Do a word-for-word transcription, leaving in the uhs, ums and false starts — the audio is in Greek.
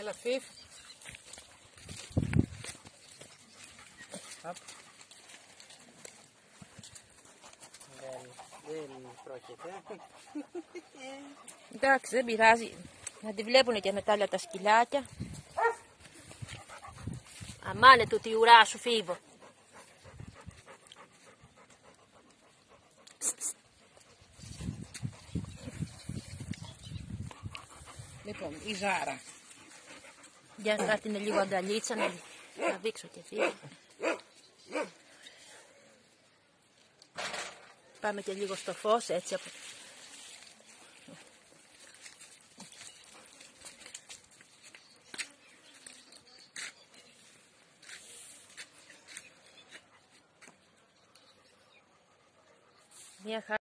Έλα, φίφ. Δεν, δεν πρόκειται. Εντάξει, δεν πειράζει. Να τη βλέπουν και μετά τα σκυλάκια. Αμάνε του τη ουρά σου, Φίβο. Λοιπόν, η Ζάρα. Για να έρθει λίγο αγκαλίτσα να, να δείξω και Φίβο. Πάμε και λίγο στο φως, έτσι από... Μια χαρά.